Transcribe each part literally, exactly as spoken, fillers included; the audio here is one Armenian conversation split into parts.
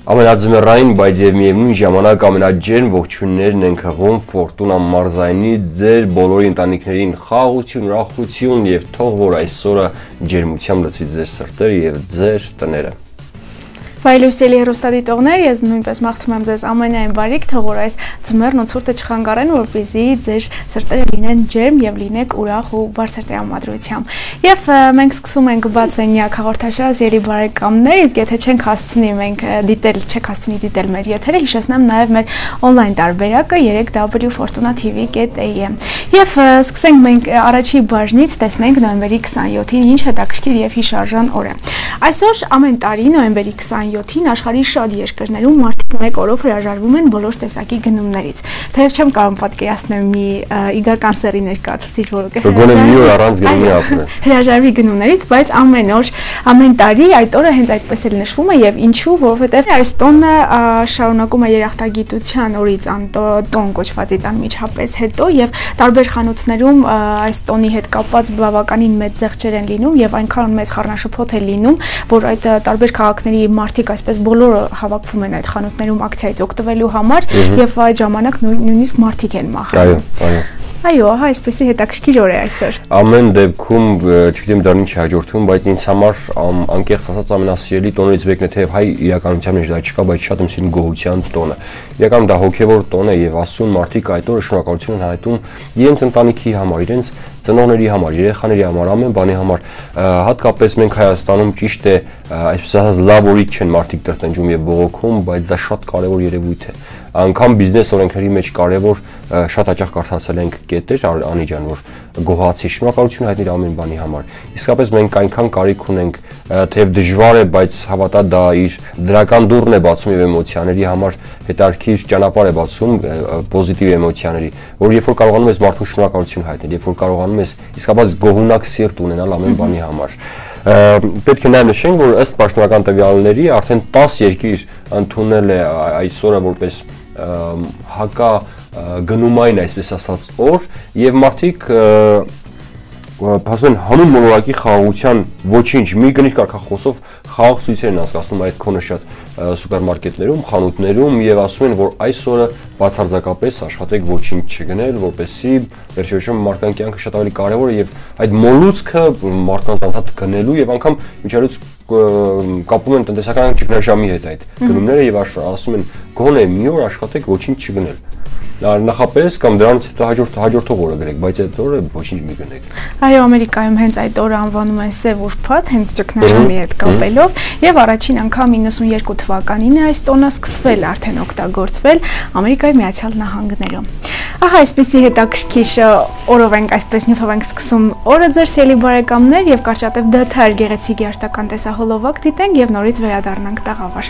Ամենաձմեռային, բայց եւ միևնույն ժամանակ ամենաջերմ ողջույններն ենք հղում Ֆորտունա մարզայինի ձեր բոլորի ընտանիքներին խաղաղություն, ուրախություն եւ թող որ այսօրը ջերմությամբ լցվի ձեր սրտերը եւ ձեր տները։ Վայելուսելի հեռուստադիտողներ, ես նույնպես մաղթում եմ ձեզ ամենայն բարիք, թող որ այս ձմեռն ու ցուրտը չխանգարեն, որպեսզի ձեր սրտերը լինեն ջերմ եւ լինեք ուրախ ու բարձր տրամադրությամբ։ Եվ մենք սկսում ենք բացենյակ հաղորդաշարը, ելի բարեկամներ, իսկ եթե չենք հասցնի մենք դիտել, չեք հասցնի դիտել մեր եթերը, հիշեցնեմ նաեւ մեր on-line տարբերակը three w fortuna t v dot a m։ Եվ սկսենք մենք առաջի բաժնից, տեսնենք նոյեմբերի twenty-seventh-ին ինչ հետաքրքիր եւ հիշարժան օր է։ Այսօր ամեն տարի նոյեմբերի twenty-seventh-ին աշխարհի շատ երկրներում մարդիկ մեկ օրով հրաժարվում են բոլոր տեսակի գնումներից։ Թեև չեմ կարող պատկերացնել մի իգական սերի ներկայացուցիչ, որը գոնե մի օր առանց գնումի ապրել։ Հրաժարվի գնումներից, բայց ամեն օր, ամեն տարի այդ օրը հենց այդպես էլ նշվում է եւ ինչու, որովհետեւ այս տոնը շարունակում է երախտագիտության օրից տոն կոչվածից անմիջապես հետո եւ տարբեր խանութներում այս տոնի հետ կապված բավականին մեծ զեղչեր են լինում եւ այնքան մեծ խառնաշփոթ է լինում, որ այդ տարբեր քաղաքների մարդիկ այսպես բոլորը հավաքվում են այդ խանութներում ակցիայից օգտվելու համար եւ այդ ժամանակ նույնիսկ մարդիկ են մահանում։ Այո, այո։ Այո, հա, այսպեսի հետաքրքիր օր է այսօր։ Ամեն դեպքում, չգիտեմ դառնի չի հաջորդում, բայց ինձ համար անկեղծ ասած ամենասիրելի տոներից մեկն է, թեև հայ իրականության մեջ դա չկա, բայց շատ եմ սիրում գոհության տոնը։ Իրականում դա հոգևոր տոն է եւ ասում մարդիկ այդ օրը շնորհակալություն են հայտում իրենց ընտանիքի համար, իրենց ծնողների համար, երեխաների համար, ամեն բանի համար։ Հատկապես մենք Հայաստանում ճիշտ է, այսպես ասած, լավ օրից չեն մարդիկ տրտնջում եւ բողոքում, բայց դա շատ կարեւոր երևույթ է։ Անգամ բիզնես օրենքների մեջ կարևոր շատ հաճախ կարդացել ենք կետեր, Անի ջան, որ գոհացի, շնորհակալություն հայտնիր ամեն բանի համար։ Իսկապես մենք այնքան կարիք ունենք, թեև դժվար է, բայց հավատա դա իր դրական դուռն է բացում եւ էմոցիաների համար հետարքիր ճանապարհ է բացում պոզիտիվ էմոցիաների, որ երբ որ կարողանում ես մարդուն շնորհակալություն հայտնել, երբ որ կարողանում ես իսկապես գոհունակ սիրտ ունենալ ամեն բանի համար։ Պետք է նաև նշենք, որ ըստ պաշտոնական տվյալների արդեն ten երկիր ընդունել է այսօրը որպես հակա գնումային, այսպես ասած, օր եւ մարդիկ ասեն հանուն մոլորակի խաղաղության ոչինչ մի կնիչ կարգախոսով խաղաղ ցույցեր են անցկացնում այդ քոնը շատ սուպերմարկետներում, խանութներում եւ ասում են, որ այսօրը բացարձակապես աշխատեք ոչինչ չգնել, որպեսզի վերջերս մարդկային կյանքը շատ ավելի կարեւոր է եւ այդ մոլուցքը մարդկանց անդադ գնելու եւ անգամ միջալուց կապում են տնտեսական ճգնաժամի հետ այդ գնումները եւ ասում են գոնե մի օր աշխատեք ոչինչ չգնել։ Նախապես կամ դրանից հետո հաջորդ հաջորդող օրը գրեք, բայց այդ օրը ոչինչ մի գնեք։ Այո, Ամերիկայում հենց այդ օրը անվանում են Սև ուրբաթ, հենց ճգնաժամի հետ կապելով, եւ առաջին անգամ ninety-two թվականին է այս տոնը սկսվել արդեն օգտագործվել Ամերիկայի Միացյալ Նահանգներում։ Ահա այսպեսի հետաքրքիր օրով ենք, այսպես նյութով ենք սկսում օրը ձեր սիրելի բարեկամներ եւ կարճատև դադար գեղեցիկ երաժշտական տեսահոլովակ դիտենք եւ նորից վերադառնանք տաղավար։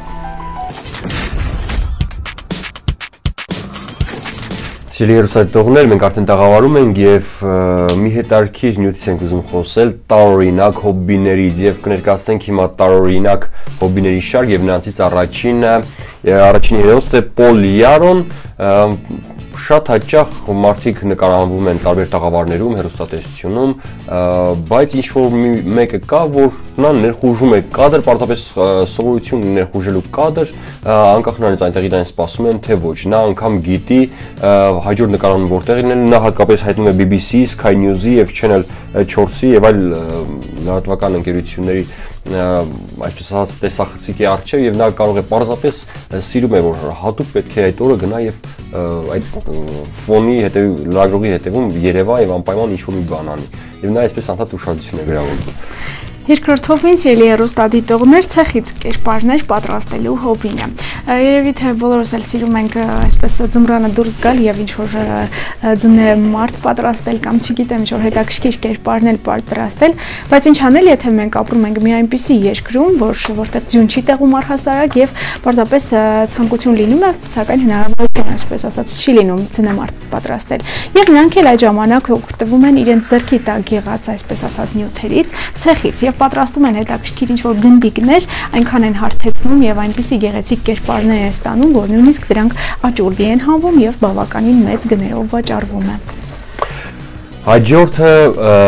Սիրելի հեռուստադիտողներ, մենք արդեն տաղավարում ենք եւ մի հետարքիր նյութից ենք ուզում խոսել տարօրինակ հոբբիներից եւ կներկայացնենք հիմա տարօրինակ հոբբիների շարք եւ նրանցից առաջինը առաջին հերոսը Պոլ Յարոն, շատ հաճախ մարդիկ նկարահանվում են տարբեր տաղավարներում, հեռուստատեսությունում, բայց ինչ որ մեկը կա, որ նա ներխուժում է կադր, պարզապես սովորություն ներխուժելու կադր, անկախ նրանից այնտեղից այն սպասում են, թե ոչ, նա անգամ գիտի հաջորդ նկարահանում որտեղ լինել, նա հատկապես հայտնում է B B C, Sky News-ի եւ Channel four-ի եւ այլ լրատվական ընկերությունների այսպես ասած տեսախցիկի առջև եւ նա կարող է պարզապես սիրում է որ հատուկ պետք է այդ օրը գնա եւ այդ ֆոնի հետեւ լրագրողի հետեւում երևա եւ անպայման ինչ-որ մի բան անի եւ նա այսպես անդադ ուշադրություն է գրավում։ Երկրորդով ինձ ելի հեռուստադիտողներ ցեխից կերպարներ պատրաստելու հոբին է։ Երևի թե բոլորս էլ սիրում ենք այսպես ձմռանը դուրս գալ եւ ինչ որ ձնե մարդ պատրաստել կամ չգիտեմ ինչ որ հետաքրքիր կերպարներ պատրաստել, բայց ինչ անել, եթե մենք ապրում ենք մի այնպիսի երկրում, որ որտեղ ձյուն չի տեղում առհասարակ եւ պարզապես ցանկություն լինում է, սակայն հնարավորություն այսպես ասած չի լինում ձնե մարդ պատրաստել։ Եվ նրանք էլ այդ ժամանակ օգտվում են իրենց ձեռքի տակ եղած այսպես ասած նյութերից, ցեխից եւ պատրաստում են հետաքրքիր ինչ որ գնդիկներ, այնքան են հարթեցնում եւ այնպիսի գեղեցիկ կերպարներ են ստանում, որ նույնիսկ դրանք աճուրդի են հանվում եւ բավականին մեծ գներով վաճառվում են։ Հաջորդը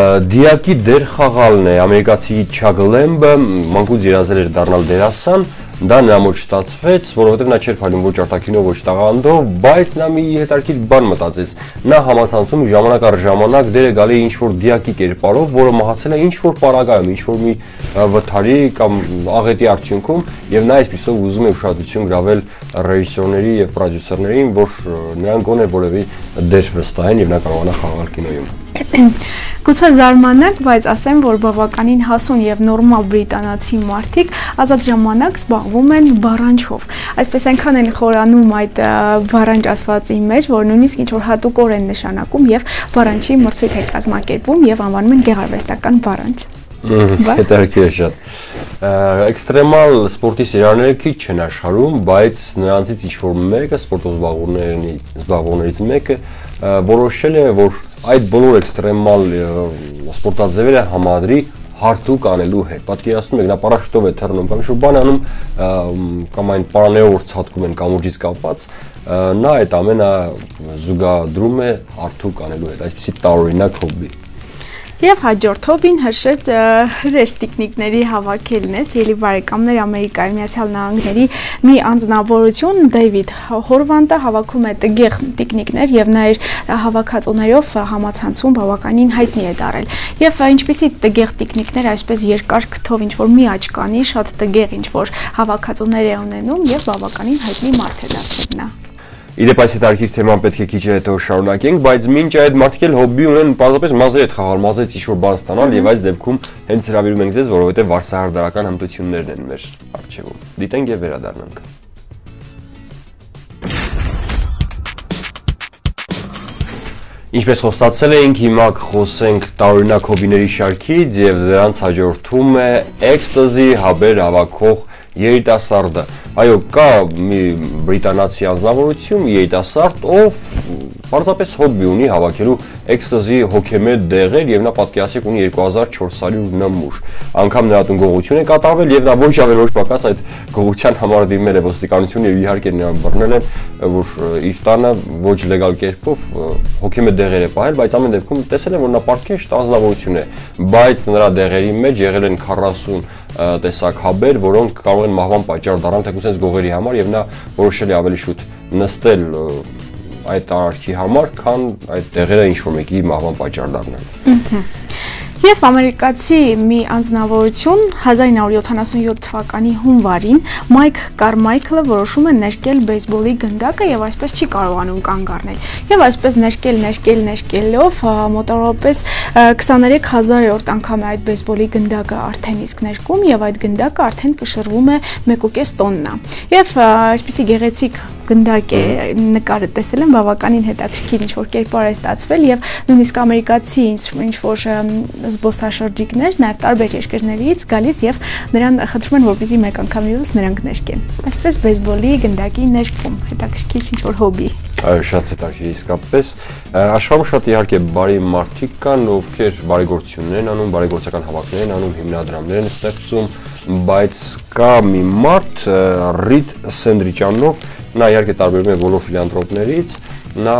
դիակի դեր խաղալն է, ամերիկացի Չագ Լեմբը մանկուց երազել էր դառնալ դերասան, դա նրա մոտ չստացվեց, որովհետև նա չէր փայլում ոչ արտաքինով, ոչ տաղանդով, բայց նա մի հետաքրքիր բան մտածեց։ Նա համացանցում ժամանակ առ ժամանակ դեր է գալի ինչ-որ դիակի կերպարով, որը մահացել է ինչ-որ պարագայում, ինչ-որ մի վթարի կամ աղետի արդյունքում, եւ նա այսպիսով ուզում է ուշադրություն գրավել ռեժիսորների եւ պրոդյուսերներին, որ նրանք գոնե որևէ դեր վստահեն եւ նա կարողանա խաղալ կինոյում։ Գուցե զարմանաք, բայց ասեմ, որ բավականին հասուն եւ նորմալ բրիտանացի մարդիկ ազատ ժամանակ զբաղվում են բառանչով։ Այսպես այնքան են խորանում այդ բառանչ ասվածի մեջ, որ նույնիսկ ինչ որ հատուկ օր են նշանակում եւ բառանչի մրցույթ է կազմակերպում եւ անվանում են գեղարվեստական բառանչ։ Հետաքրքիր է շատ։ Էքստրեմալ սպորտի սիրահարները քիչ չեն աշխարհում, բայց նրանցից ինչ-որ մեկը, սպորտով զբաղվողներից մեկը որոշել է, որ այդ բոլոր էքստրեմալ սպորտաձևերը համադրի հարթուկ անելու հետ։ Պատկերացնում եք, նա պարաշուտով է թռնում կամ ինչ-որ բան անում, կամ այն պարաներով որ ցատկում են կամուրջից կապված, նա այդ ամենը զուգադրում է հարթուկ անելու հետ, այսպեսի տարօրինակ հոբբի։ Եվ հաջորդ հոբին հրշեջ հրեշ տիկնիկների հավաքելն է, սիրելի բարեկամներ, Ամերիկայի Միացյալ Նահանգների մի անձնավորություն Դեյվիդ Հորվանդը հավաքում է տգեղ տիկնիկներ եւ նա իր հավաքածուներով համացանցում բավականին հայտնի է դարել։ Եվ ինչպիսի տգեղ տիկնիկներ, այսպես երկար քթով ինչ որ մի աչկանի, շատ տգեղ ինչ որ հավաքածուներ է ունենում եւ բավականին հայտնի մարդ է դարձել նա։ Իդեպ այս հետաքրքիր թեման պետք է քիչ հետո շարունակենք, բայց մինչ այդ մարդիկ էլ հոբբի ունեն պարզապես մազեր հետ խաղալ, մազից ինչ-որ բան ստանալ եւ այս դեպքում հենց հրավիրում ենք ձեզ, որովհետեւ վարսահարդարական հմտություններն են մեր առջևում։ Դիտենք եւ վերադառնանք։ Ինչպես խոստացել էինք, հիմա կխոսենք տարօրինակ հոբիների շարքից եւ դրանց հաջորդում է էքստազի հաբեր հավաքող երիտասարդը։ Այո, կա մի բրիտանացի անձնավորություն, երիտասարդ, ով պարզապես հոբբի ունի հավաքելու էքստազի հոգեմետ դեղեր եւ նա պատկերացրեք ունի երկու հազար չորս հարյուր նմուշ։ Անգամ նրա տուն գողություն է կատարվել եւ նա ոչ ավել ոչ պակաս այդ գողության համար դիմել է ոստիկանություն եւ իհարկե նրան բռնել են, որ իր տանը ոչ լեգալ կերպով հոգեմետ դեղեր է պահել, բայց ամեն դեպքում տեսել են, որ նա պարտքեշտ անձնավորություն է, բայց նրա դեղերի մեջ եղել են քառասուն տեսակ հաբեր, որոնք կարող են մահվան պատճառ դառնալ թեկուզ գողերի համար եւ նա որոշել է ավելի շուտ նստել այդ արարքի համար, քան այդ տեղերը ինչ-որ մեկի մահվան պատճառ դառնան։ Եվ ամերիկացի մի անձնավորություն հազար ինը հարյուր յոթանասունյոթ թվականի հունվարին Մայք Կարմայքլը որոշում է ներկել բեյսբոլի գնդակը եւ այսպես չի կարողանում կանգ առնել։ Եվ այսպես ներկել, ներկել, ներկելով մոտավորապես քսաներեք հազարորդ անգամ է այդ բեյսբոլի գնդակը արդեն իսկ ներկում եւ այդ գնդակը արդեն կշռվում է մեկ ու կես տոննա։ Եվ այսպիսի գեղեցիկ գնդակ է, նկարը տեսել եմ, բավականին հետաքրքիր ինչ որ կերպար է ստացվել եւ նույնիսկ ամերիկացի ինչ որ զբոսաշրջիկներ նաեւ տարբեր երկրներից գալիս եւ նրան խնդրում են որպեսզի մեկ անգամ ևս նրանք ներկեն։ Այսպես բեյսբոլի գնդակի ներկում, հետաքրքիր ինչ որ հոբի։ Այո, շատ հետաքրքիր իսկապես։ Աշխարհում շատ իհարկե բարի մարդիկ կան, ովքեր բարեգործություններ են անում, բարեգործական հավաքներ են անում, հիմնադրամներ են ստեղծում, բայց կա մի մարդ Ռիդ Սենդրիչանով, նա իհարկե տարբերվում է բոլոր ֆիլանտրոպներից, նա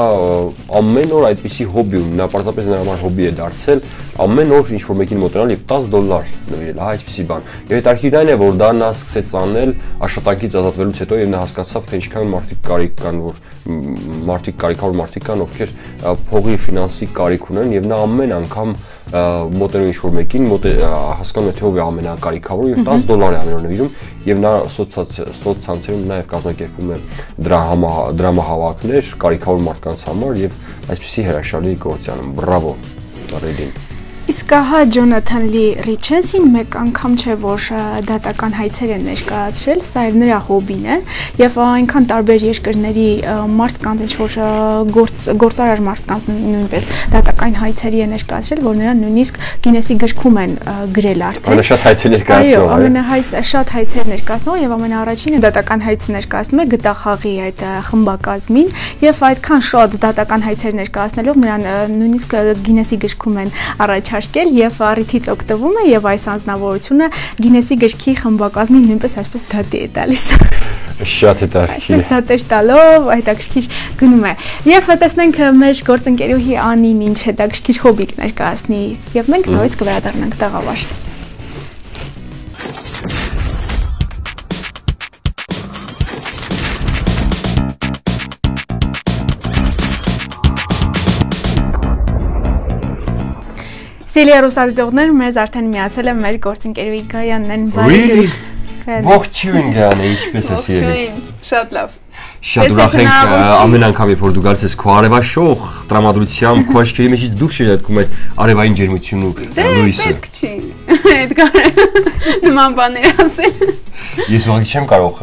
ամեն օր այդպիսի հոբի ունի, նա պարզապես նրա համար հոբի է դարձել, ամեն օր ինչ-որ մեկին մոտենալ եւ տասը դոլար նվիրել, հա, այսպիսի բան։ Եվ հետաքրքիրն այն է, որ դա նա սկսեց անել աշխատանքից ազատվելուց հետո եւ նա հասկացավ, թե ինչքան մարդիկ կարիք կան, որ մարդիկ կարիքավոր մարդիկ կան, ովքեր փողի ֆինանսի կարիք ունեն եւ նա ամեն անգամ մոտենում ինչ-որ մեկին, հասկանում է թե ով է ամենակարիքավորը եւ տասը դոլար է ամեն օր նվիրում եւ նա սոցցանցերում նաեւ կազմակերպում է դրամահավաքներ կարիքավոր մարդկանց համար եւ այսպիսի հրաշալի գործ անում։ Բրավո Ռեդին։ Իսկ ահա Ջոնաթան Լի Ռիչենսին մեկ անգամ չէ, որ դատական հայցեր են ներկայացրել, սա էլ նրա հոբին է եւ այնքան տարբեր երկրների մարդկանց ինչ որ գործարար մարդկանց նույնպես դատական հայցերի է ներկայացրել, որ նրան նույնիսկ Գինեսի գրքում են գրել արդեն։ Ամենաշատ հայցեր ներկայացնող։ Այո, ամենաշատ հայցեր ներկայացնող եւ ամենաառաջինը դատական հայցը ներկայացնում է գտախաղի այդ խմբակազմին եւ այդքան շատ դատական հայցեր ներկայացնելով նրան նույնիսկ Գինեսի գրքում են առաջ եւ առիթից օգտվում է եւ այս անձնավորությունը Գինեսի գրքի խմբակազմին նույնպես այսպես դատի է տալիս։ Շատ հետաքրքիր։ Այսպես դատեր տալով հետաքրքիր գնում է։ Եվ տեսնենք մեր գործընկերուհի Անին ինչ հետաքրքիր հոբի ներկայացնի եւ մենք նորից կվերադառնանք տաղավար։ Սիրելի հեռուստադիտողներ, մեզ արդեն միացել է մեր գործընկերուհի Գայանն Really? Ողջույն Գայանե, ինչպես ես ելիս։ Շատ լավ։ Շատ ուրախ ենք ամեն անգամ երբ որ դու գալիս ես քո արևաշող տրամադրությամբ քո աչքերի մեջից դուրս շրջատկում այդ արևային ջերմությունն ու լույսը։ Պետք չի։ Էդգար նման բաներ ասել։ Ես ուղղակի չեմ կարող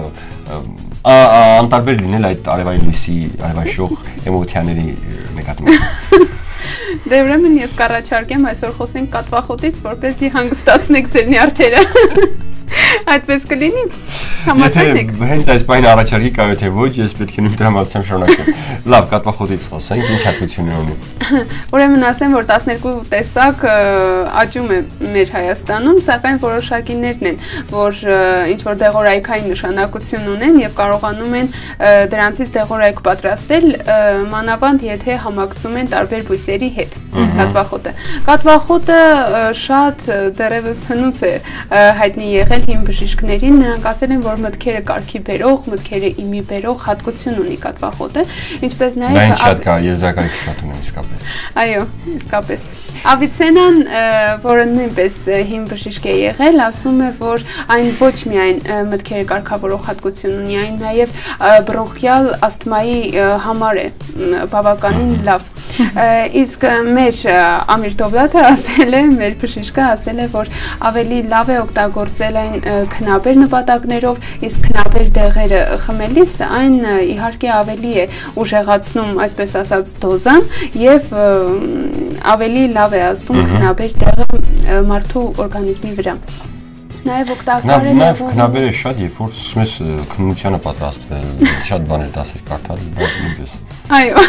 անտարբեր լինել այդ արևային լույսի արևաշող էմոցիաների նկատմամբ։ Դե ուրեմն ես կառաջարկեմ այսօր խոսենք կատվախոտից, որպեսզի հանգստացնեք ձեր նյարդերը։ Այդպես կլինի։ Համաձայն եք։ Հենց այս բանը առաջարկի կա թե ոչ, ես պետք է նույն դրամատուրգիայով շարունակեմ։ Լավ, կատվախոտից խոսենք, ինչ հատկություններ ունի։ Ուրեմն ասեմ, որ տասներկու տեսակ աճում է մեր Հայաստանում, սակայն որոշակիներն են, որ ինչ որ դեղորայքային նշանակություն ունեն եւ կարողանում են դրանցից դեղորայք պատրաստել, մանավանդ եթե համակցում են տարբեր բույսերի հետ։ Կատվախոտը։ Կատվախոտը շատ դեռևս հնուց է հայտնի եղել հին բժիշկներին, նրանք ասել են, որ մտքերը կարգի բերող, մտքերը իմի բերող հատկություն ունի կատվախոտը, ինչպես նաև Դա շատ կա, եզրակայքի շատ ունեն իսկապես։ Այո, իսկապես։ Ավիցենան, որը նույնպես հին բժիշկ է եղել, ասում է, որ այն ոչ միայն մտքերը կարգավորող հատկություն ունի, այն նաև բրոնխիալ ասթմայի համար է բավականին լավ։ Իսկ մեր Ամիր Դովլաթը ասել է, մեր բժիշկը ասել է, որ ավելի լավ է օգտագործել այն քնաբեր նպատակներով, իսկ քնաբեր դեղերը խմելիս այն իհարկե ավելի է ուժեղացնում, այսպես ասած, դոզան եւ ավելի լավ է ազդում քնաբեր դեղը մարդու օրգանիզմի վրա։ Նաև օգտակար է նաև քնաբերը շատ երբ որ սկսում ես քննությանը պատրաստվել, շատ բաներ դասեր կարդալ, նույնպես։ Այո։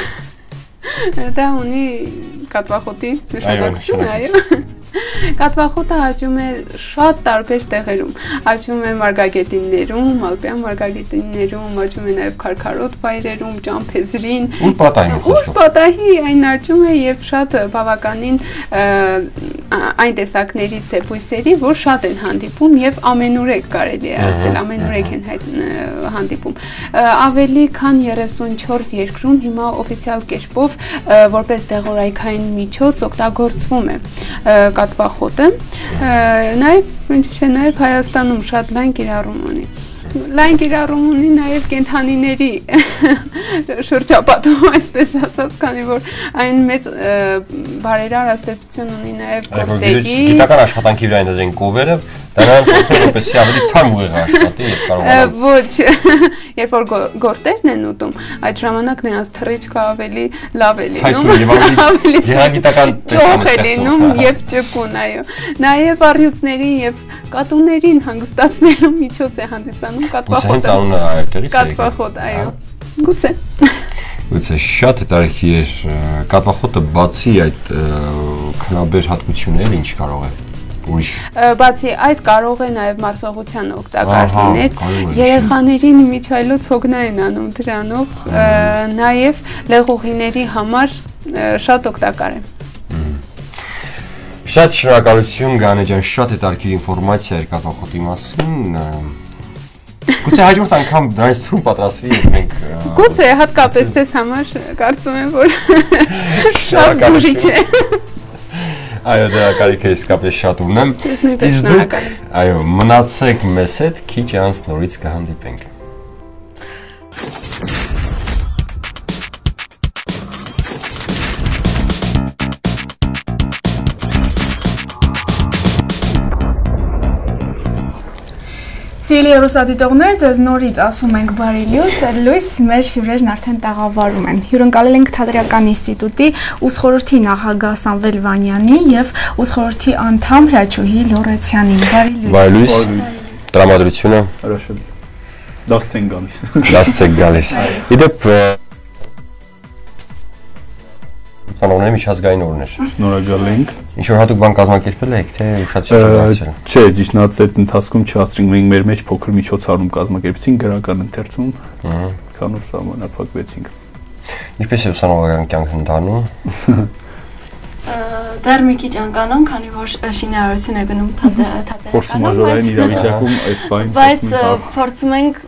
Դա ունի կատվախոտի նշանակություն, այո։ Կատվախոտը աճում է շատ տարբեր տեղերում, աճում է մարգագետիններում, ալպյան մարգագետիններում, աճում է նաև քարքարոտ վայրերում, ճամփեզրին, ուր պատահի ուր պատահի այն աճում է եւ շատ բավականին այն տեսակներից է բույսերի, որ շատ են հանդիպում եւ ամենուրեք կարելի է ասել, ամենուրեք են հանդիպում։ Ավելի քան երեսունչորս երկրում հիմա օֆիցիալ կերպով որպես դեղորայքային միջոց օգտագործվում է կատվախոտը, նաև ինչ չէ, նաև Հայաստանում շատ լայն կիրառում ունի։ Լայն կիրառում ունի նաև կենդանիների շրջապատում, այսպես ասած, քանի որ այն մեծ բարերար ազդեցություն ունի նաև գորտերի։ Գիտական աշխատանքի վրա են դրել կովերը, դրանց որպեսզի ավելի թարմ ուղիղ աշխատի եւ կարողանան։ Ոչ, երբ որ գորտերն են ուտում, այդ ժամանակ նրանց թռիչքը ավելի լավ է լինում, ավելի գեղագիտական ճոխ է լինում եւ ճկուն, այո։ Նաև առյուծների եւ կատուներին հանգստացնելու միջոց է հանդիսանում կատվախոտը։ Հենց անունը այդտեղից է։ Կատվախոտ, այո։ Գուցե։ Գուցե շատ հետաքրքիր է կատվախոտը բացի այդ քնաբեր հատկությունները ինչ կարող է ուրիշ։ Բացի այդ կարող է նաև մարսողության օգտակար լինել։ Երեխաներին միջայլոց հոգնա են անում դրանով, նաև լեղուղիների համար շատ օգտակար է։ Շատ շնորհակալություն Գայանե ջան, շատ հետաքրքիր ինֆորմացիա էր կատվախոտի մասին։ Գուցե հաջորդ անգամ դրանից թրում պատրաստվի եւ մենք Գուցե հատկապես ձեզ համար կարծում եմ, որ շատ բուժիչ է։ Այո, դա կարիք է իսկապես շատ ունեմ։ Ես նույնպես շնորհակալ եմ։ Այո, մնացեք մեզ հետ, քիչ անց նորից կհանդիպենք։ Սիրելի հեռուստադիտողներ, ձեզ նորից ասում ենք բարի լույս, լույս մեր հյուրերն արդեն տաղավարում են։ Հյուրընկալել ենք Թատերական ինստիտուտի ուսխորհրդի նախագահ Սամվել Վանյանի եւ ուսխորհրդի անդամ Հրաչուհի Լոռեցյանին։ Բարի լույս։ Բարի լույս։ Տրամադրությունը։ Хорошо։ դաս ցեն գալիս։ Դաս ցեն գալիս։ Իդեպ Սանողների միջազգային օրն էր։ Շնորհակալ ենք։ Ինչ որ հատուկ բան կազմակերպել եք, թե շատ շրջանցել։ Չէ, ճիշտն ասած այդ ընթացքում չհասցրինք, մենք մեր մեջ փոքր միջոցառում կազմակերպեցինք գրական ընթերցում։ Ահա։ Քանոր սահմանափակվեցինք։ Ինչպես է ուսանողական կյանքը ընթանում։ Դեռ մի քիչ անկանոն, քանի որ շինարարություն է գնում թատերականում։ Ֆորս մաժորային իրավիճակում այս բանը։ Բայց փորձում ենք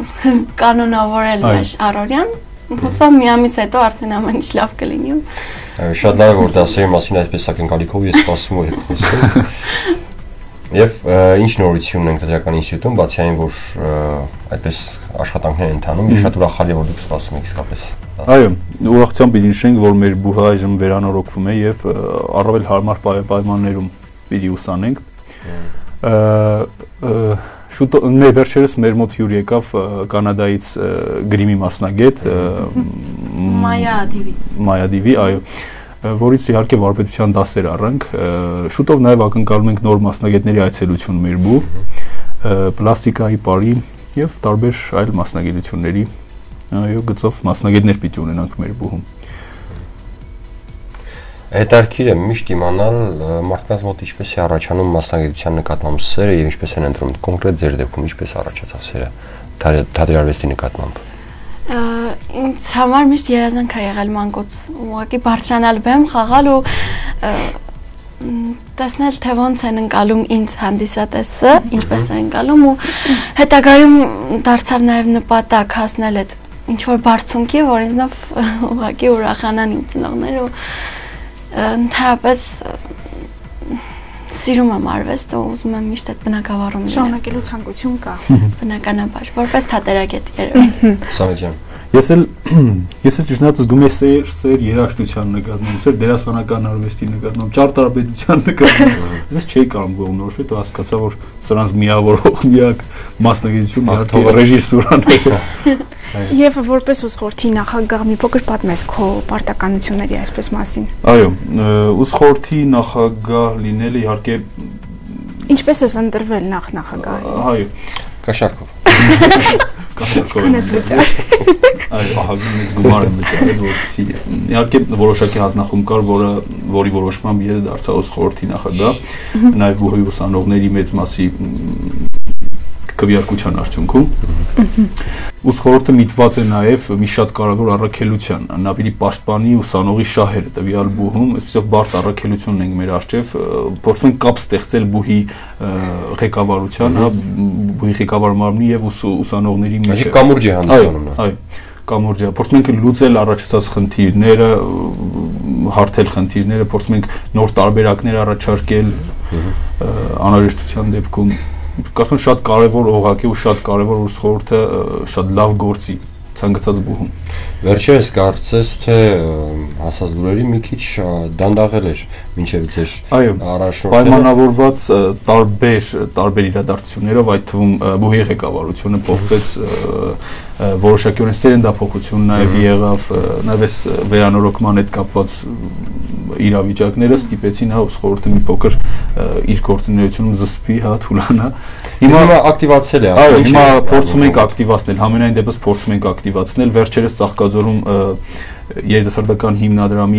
կանոնավորել մեր առօրյան։ Հուսամ մի ամիս հետո արդեն ամեն ինչ լավ կլինի։ Շատ լավ է որ դասերի մասին այսպես ակնկալիքով ես սպասում եմ խոսել։ Եվ ինչ նորություն ունենք Թատերական ինստիտուտում, բացի այն, որ այդպես աշխատանքներ են ընթանում, ես շատ ուրախալի որ դուք սպասում եք իսկապես։ Այո, ուրախությամբ պիտի նշենք, որ մեր բուհը այժմ վերանորոգվում է եւ առավել հարմար պայմաններում պիտի ուսանենք։ Շուտ մեր վերջերս մեր մոտ հյուր եկավ Կանադայից գրիմի մասնագետ Մայա Դիվի։ Մայա Դիվի, այո, որից իհարկե վարպետության դասեր առանք։ Շուտով նաև ակնկալում ենք նոր մասնագետների այցելություն մեր բու, պլաստիկայի, պարի եւ տարբեր այլ մասնագիտությունների այո գծով մասնագետներ պիտի ունենանք մեր բուհում։ Հետարքիր է միշտ իմանալ մարդկանց մոտ ինչպես է առաջանում մասնագիտության նկատմամբ սերը եւ ինչպես են ընտրում կոնկրետ ձեր դեպքում ինչպես առաջացավ սերը թատերարվեստի նկատմամբ։ Ինձ համար միշտ երազանք է եղել մանկուց ուղղակի բարձրանալ բեմ խաղալ ու տեսնել թե ոնց են ընկալում ինձ հանդիսատեսը, ինչպես է ընկալում ու հետագայում դարձավ նաեւ նպատակ հասնել այդ ինչ որ բարձունքի, որ ինձնով ուղղակի ուրախանան ինձ ծնողները ու ընդհանրապես սիրում եմ արվեստը ու ուզում եմ միշտ այդ բնակավարում շարունակելու ցանկություն կա։ Բնականաբար, որպես թատերագետ երևի։ Սամվել ջան։ Ես էլ ես էլ ճշնամիտ զգում եմ սեր սեր երաժշտության նկատմամբ, սեր դերասանական արվեստի նկատմամբ, ճարտարապետության նկատմամբ։ Ես չէի կարող ողնորոշել, դու հասկացա, որ սրանց միավորող միակ մասնագիտությունը իհարկե ռեժիսուրան է։ Եվ որպես ուսխորհրդի նախագահ մի փոքր պատմես քո պարտականությունների այսպես մասին։ Այո, ուսխորհրդի նախագահ լինելը իհարկե ինչպես ես ընտրվել նախ նախագահ։ Այո, կաշառքով։ Կաշառքով վճար։ Այո, ահագին մեծ գումար եմ վճարել, որպեսզի իհարկե որոշակի հանձնախումբ կար, որը որի որոշմամբ ես դարձա ուսխորհրդի նախագահ, նաև բուհի ուսանողների մեծ մասի քվեարկության արդյունքում ուսխորհուրդը միտված է նաև մի շատ կարևոր առաքելության, նա պիտի պաշտպանի ուսանողի շահերը տվյալ բուհում, այսպեսով բարդ առաքելություն ենք մեր առջև, փորձում ենք կապ ստեղծել բուհի ղեկավարության, հա, բուհի ղեկավար մարմնի եւ ուսանողների միջեւ։ Կամուրջ է հանդիսանում նա։ Այո, կամուրջ է, փորձում ենք լուծել առաջացած խնդիրները, հարթել խնդիրները, փորձում ենք նոր տարբերակներ առաջարկել անհրաժեշտության դեպքում։ Կարծում եմ շատ կարևոր օղակ է ու շատ կարևոր ուսխորհուրդը շատ լավ գործի ցանկացած բուհում։ Վերջերս կարծես թե հասած լուրերի մի քիչ դանդաղել էր մինչև ձեր առաջնորդները։ Պայմանավորված տարբեր տարբեր իրադարձություններով, այդ թվում բուհի ղեկավարությունը փոխվեց, որոշակիորեն սերնդափոխություն նաև եղավ, նաև այս վերանորոգման հետ կապված իրավիճակները ստիպեցին հա ուսխորհուրդը մի փոքր իր գործունեությունում զսպի, հա, թուլանա։ Հիմա ակտիվացել է։ Այո, հիմա փորձում ենք ակտիվացնել, համենայն դեպս փորձում ենք ակտիվացնել։ Վերջերս Ծաղկաձորում երիտասարդական հիմնադրամի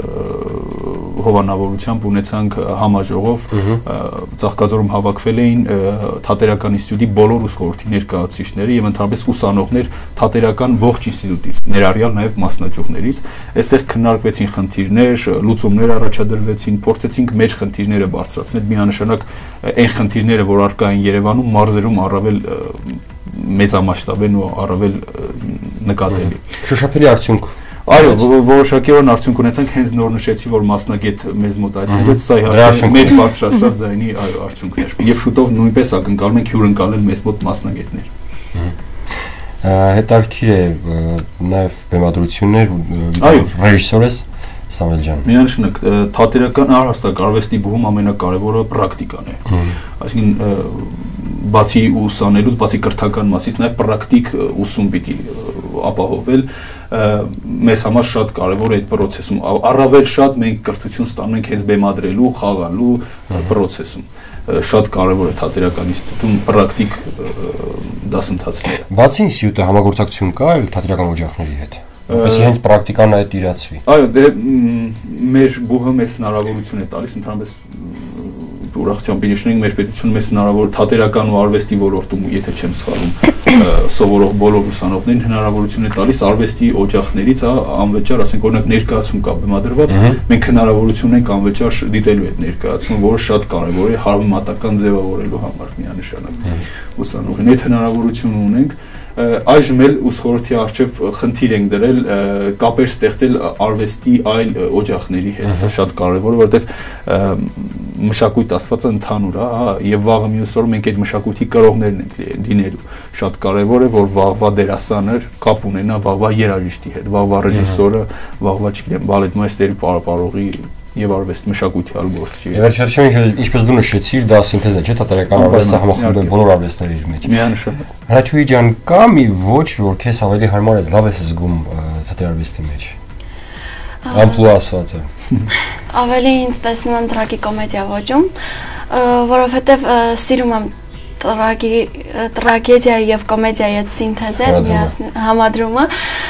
հովանավորությամբ ունեցանք համաժողով, Ծաղկաձորում հավաքվել էին Թատերական ինստիտուտի բոլոր ուսխորհրդի ներկայացուցիչները եւ ընդհանրապես ուսանողներ Թատերական ողջ ինստիտուտից, ներառյալ նաեւ մասնաճյուղներից։ Այստեղ քննարկվեցին խնդիրներ, լուծումներ առաջադրվեցին, փորձեցինք մեր խնդիրները բարձրացնել, միանշանակ այն խնդիրները, որ առկա են Երևանում, մարզերում առավել մեծամասշտաբ են ու առավել նկատելի։ Շոշափելի արդյունք։ Այո, որոշակիորեն արդյունք ունեցանք, հենց նոր նշեցի, որ մասնագետ մեզ մոտ այցելեց, սա իհարկե մեր բարձրացած ձայնի այո արդյունքներ։ Եվ շուտով նույնպես ակնկալում ենք հյուրընկալել մեզ մոտ մասնագետներ։ Հետարքիր է նաև բեմադրություններ, ռեժիսոր ես Սամվել ջան։ Միանշանակ թատերական առհաստակ արվեստի բուհում ամենակարևորը պրակտիկան է։ Այսինքն բացի ուսանելուց, բացի կրթական մասից, նաև պրակտիկ ուսում պիտի ապահովել մեզ համար շատ կարևոր է այդ process-ում։ Առավել շատ մենք կրթություն ստանում ենք հենց բեմադրելու, խաղալու process-ում։ Շատ կարևոր է թատերական ինստիտուտում պրակտիկ դասընթացները։ Բացի ինստիտուտը համագործակցություն կա այլ թատերական օջախների հետ։ Այսինքն հենց պրակտիկան այդ իրացվի։ Այո, դե մեր բուհը մեզ հնարավորություն է տալիս, ընդհանրապես ուրախությամբ նշենք մեր պետությունը մեզ հնարավոր թատերական ու արվեստի ոլորտում, եթե չեմ սխալվում, սովորող բոլոր ուսանողներին հնարավորություն է տալիս արվեստի օջախներից, անվճար, ասենք օրինակ ներկայացում կա բեմադրված, մենք հնարավորություն ենք անվճար դիտելու այդ ներկայացումը, որը շատ կարևոր է հարմատական ձևավորելու համար միանշանակ ուսանողին։ Այդ հնարավորությունը ունենք այժմ էլ ուսխորհրդի արչև խնդիր ենք դրել կապեր ստեղծել արվեստի այլ օջախների հետ, սա շատ կարևոր է, որովհետև մշակույթ ասվածը ընդհանուր է, հա, եւ վաղը մյուս օրը մենք այդ մշակույթի կրողներն ենք լինելու։ Շատ կարևոր է, որ վաղվա դերասանը կապ ունենա վաղվա երաժիշտի հետ, վաղվա ռեժիսորը, վաղվա, չգիտեմ, բալետմայստերի, պարապարողի եւ արվեստ մշակույթի այլ գործչի։ Եվ վերջերս ինչպես դու նշեցիր, դա սինթեզ է, չէ՞, թատերական արվեստը համախմբում են բոլոր արվեստների մեջ։ Միանշանակ։ Հրաչուհի ջան, կա մի ոճ, որ քեզ ավելի հարմար է, լավ ես զգում թատերարվեստի մեջ։ Ամպլուա ասվածը։ Ավելի ինձ տեսնում եմ տրագիկոմեդիա ոճում, որովհետեւ սիրում եմ տրագի տրագեդիայի եւ կոմեդիայի այդ սինթեզը, համադրումը,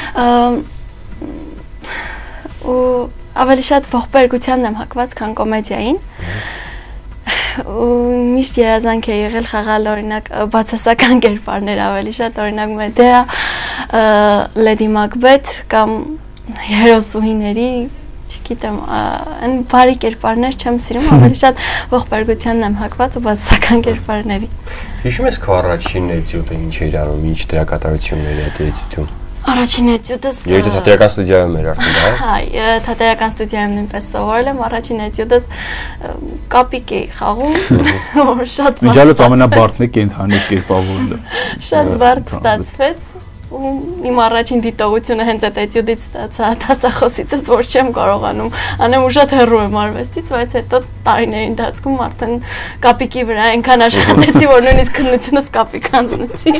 ու ավելի շատ ողբերգությանն եմ հակված, քան կոմեդիային։ Ու միշտ երազանք է եղել խաղալ օրինակ բացասական կերպարներ ավելի շատ, օրինակ Մեդեա, Լեդի Մակբեթ կամ հերոսուհիների, չգիտեմ, այն բարի կերպարներ չեմ սիրում, ավելի շատ ողբերգությանն եմ հակված ու բացասական կերպարների։ Հիշում ես քո առաջին էտյուդը ինչ էր անում, ինչ դերակատարություններ էր էտյուդում։ Առաջին էտյուդս Եվ դու թատերական ստուդիայում էր արդեն, հա։ Հա, թատերական ստուդիայում նույնպես սովորել եմ, առաջին էտյուդս կապիկ էի խաղում, որ շատ բարդ։ Միջալից ամենաբարդն է կենթանի կերպավորելը։ Շատ բարդ ստացվեց, ու իմ առաջին դիտողությունը հենց այդ էտյուդից ստացա, դասախոսիցս, որ չեմ կարողանում անեմ, ու շատ հեռու եմ արվեստից, բայց հետո տարիների ընթացքում արդեն կապիկի վրա այնքան աշխատեցի, որ նույնիսկ քննությունս կապիկ անցնեցի։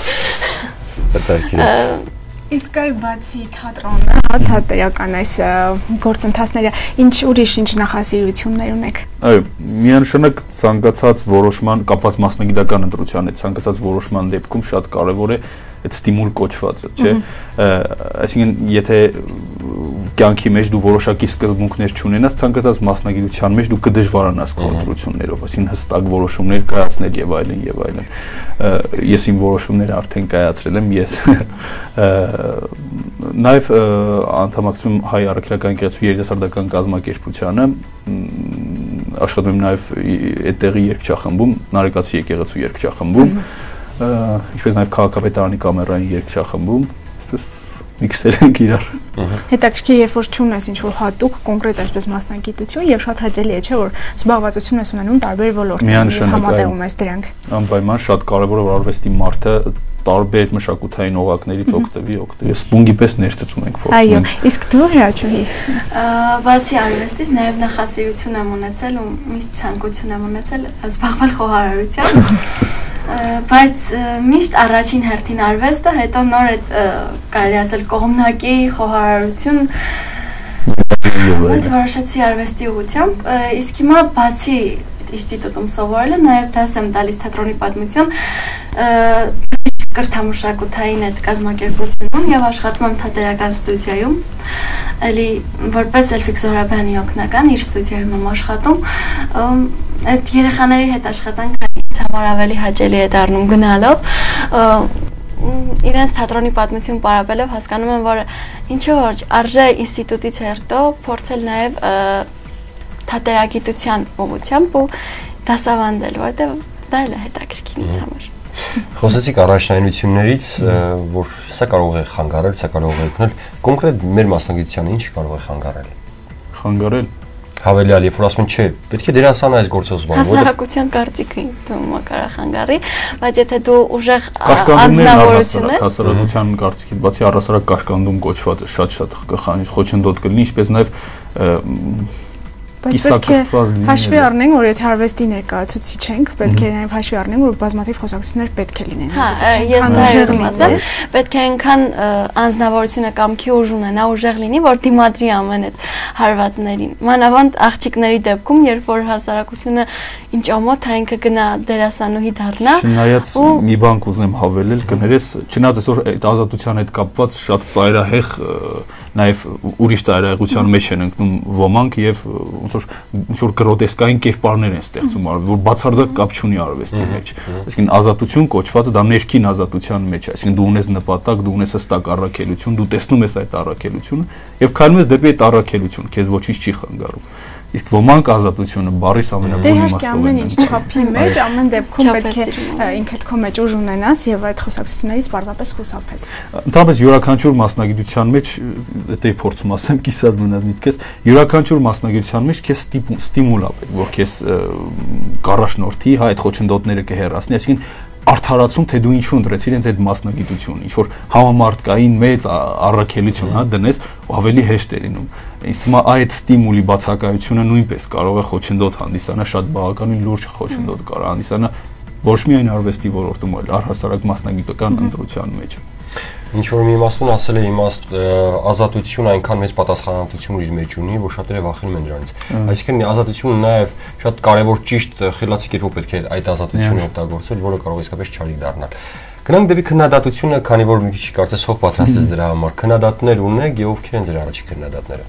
Իսկ այ բացի թատրոնը, հա, թատերական այս գործընթացները, ինչ ուրիշ ինչ նախասիրություններ ունեք։ Այո, միանշանակ ցանկացած որոշման կապված մասնագիտական ընտրության հետ, ցանկացած որոշման դեպքում շատ կարևոր է այդ ստիմուլ կոչվածը, չէ՞։ Այսինքն, եթե կյանքի մեջ դու որոշակի սկզբունքներ չունենաս, ցանկացած մասնագիտության մեջ դու կդժվարանաս քո ընտրություններով, այսինքն հստակ որոշումներ կայացնել եւ այլն եւ այլն։ Ես իմ որոշումները արդեն կայացրել եմ, ես նաեւ անդամակցում եմ Հայ առաքելական եկեղեցու երիտասարդական կազմակերպությանը, աշխատում եմ նաեւ այդտեղի երգչախմբում, Նարեկացի եկեղեցու երգչախմբում, ինչպես նաև քաղաքապետարանի կամերային երգչախմբում, այսպես միքսել ենք իրար։ Հետաքրքիր, երբ որ չունես ինչ-որ հատուկ կոնկրետ այսպես մասնագիտություն եւ շատ հաճելի է, չէ՞ որ զբաղվածություն ես ունենում տարբեր ոլորտներում եւ համատեղում ես դրանք։ Անպայման շատ կարեւոր է որ արվեստի մարդը տարբեր մշակութային օղակներից օգտվի, օգտվի։ Սպունգի պես ներծծում ենք փոխում։ Այո, իսկ դու Հրաչուհի։ Բացի արվեստից նաև նախասիրություն եմ ունեցել ու միշտ ցանկություն եմ ունեցել զբաղվել խոհարարությամբ, բայց միշտ առաջին հերթին արվեստը, հետո նոր այդ կարելի ասել կողմնակի խոհարարություն, բայց որոշեցի արվեստի ուղղությամբ, իսկ հիմա բացի ինստիտուտում սովորելը նաև դաս եմ տալիս թատրոնի պատմություն, կրթամշակութային այդ կազմակերպությունում եւ աշխատում եմ թատերական ստուդիայում, ելի որպես Էլֆիկ Զոհրաբյանի օգնական իր ստուդիայում եմ աշխատում, այդ երեխաների հետ աշխատանքը ինձ համար ավելի հաճելի է դառնում գնալով, իրենց թատրոնի պատմություն պարապելով հասկանում եմ, որ ինչու որ արժե ինստիտուտից հետո փորձել նաեւ թատերագիտության ուղղությամբ ու դասավանդել, որտեղ դա էլ է հետաքրքիր ինձ համար։ Խոսեցիք առաջնայինություններից, որ սա կարող է խանգարել, սա կարող է օգնել, կոնկրետ մեր մասնագիտությանը ինչ կարող է խանգարել։ Խանգարել։ Հավելյալ, երբ որ ասում են, չէ, պետք է դերասան այս գործով զբաղվի, որովհետև հասարակության կարծիքը ինձ թվում է կարող խանգարի, բայց եթե դու ուժեղ անձնավորություն ես, հասարակության կարծիքից բացի առասարակ կաշկանդում կոչվածը շատ-շատ խոչընդոտ կլինի, ինչպես նաև Բայց պետք է հաշվի առնենք, որ եթե արվեստի ներկայացուցիչ ենք, պետք է նաև հաշվի առնենք, որ բազմաթիվ խոսակցություններ պետք է լինեն։ Հա, ես դա եմ ասել, պետք է այնքան անձնավորությունը կամ քի ուժ ունենա, ուժեղ լինի, որ դիմադրի ամեն այդ հարվածներին։ Մանավանդ աղջիկների դեպքում, երբ որ հասարակությունը ինչ ամոթ է ինքը գնա դերասանուհի դառնա։ Չնայած մի բան կուզեմ հավելել, կներես, չնայած այսօր այդ ազատության հետ կապված շատ ծայրահեղ նաև ուրիշ ծայրահեղության մեջ են ընկնում ոմանք եւ ոնց որ ինչ որ գրոտեսկային կերպարներ են ստեղծում, որ բացարձակ կապ չունի արվեստի մեջ։ Այսինքն ազատություն կոչվածը դա ներքին ազատության մեջ է, այսինքն դու ունես նպատակ, դու ունես հստակ առաքելություն, դու տեսնում ես այդ առաքելությունը եւ քայլում ես դեպի այդ առաքելություն, քեզ ոչինչ չի խանգարում։ Իսկ ոմանք ազատությունը բարիս ամենաբարձրացումն է։ Դե իհարկե ամեն ինչ չափի մեջ, ամեն դեպքում պետք է ինքդ քո մեջ ուժ ունենաս եւ այդ խոսակցություններից պարզապես խուսափես։ Ընդհանրապես յուրաքանչյուր մասնագիտության մեջ, դե փորձում ասեմ, կիսատ մնաց միտքես, յուրաքանչյուր մասնագիտության մեջ քեզ ստիմուլ է, որ քեզ կառաջնորդի, հա, այդ խոչընդոտները կհեռացնի, այսինքն արդարացում, թե դու ինչու ընտրեցիր հենց այդ մասնագիտությունը, ինչ որ համամարտկային մեծ առաքելություն, հա, դնես, ավելի հեշտ է լինում։ Ինձ թվում է այդ ստիմուլի բացակայությունը նույնպես կարող է խոչընդոտ հանդիսանալ, շատ բավականին լուրջ խոչընդոտ կարող հանդիսանալ ոչ միայն արվեստի ոլորտում, այլ առհասարակ մասնագիտական ընտրության մեջ։ Ինչ որ մի իմաստուն ասել է, իմաստ ազատություն այնքան մեծ պատասխանատվություն իր մեջ ունի, որ շատերը վախենում են դրանից։ Այսինքն ազատությունը նաև շատ կարևոր ճիշտ խելացի կերպով պետք է այդ ազատությունը օգտագործել, որը կարող է իսկապես չարիք դառնալ։ Գնանք դեպի քննադատությունը, քանի որ մի քիչ կարծես հող պատրաստես դրա համար։ Քննադատներ ունեք եւ ովքեր են ձեր առաջին քննադատները։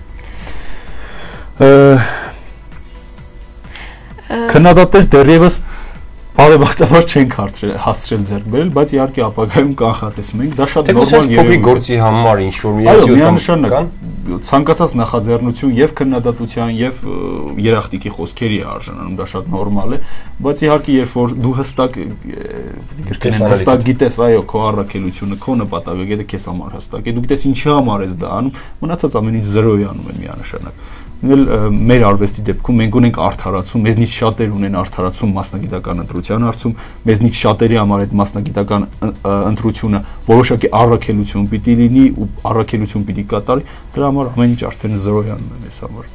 Քննադատներ դեռևս բարեբախտաբար չենք հասցրել ձեռք բերել, բայց իհարկե ապագայում կանխատեսում ենք, դա շատ նորմալ երևույթ է։ Գործի համար ինչ որ միանշանակ ցանկացած նախաձեռնություն եւ քննադատության եւ երախտիկի խոսքերի արժանանում, դա շատ նորմալ է, բայց իհարկե երբ որ դու հստակ հստակ գիտես, այո, քո առաքելությունը, քո նպատակը, եթե քեզ համար հստակ է, դու գիտես ինչի համար ես դա անում, մնացած ամեն ինչ զրոյի անում են միանշանակ։ Մեր արվեստի դեպքում մենք ունենք արդարացում, մեզնից շատեր ունեն արդարացում մասնագիտական ընտրության հարցում, մեզնից շատերի համար այդ մասնագիտական ընտրությունը որոշակի առաքելություն պիտի լինի ու առաքելություն պիտի կատարի, դրա համար ամեն ինչ արդեն զրոյանում է մեզ համար։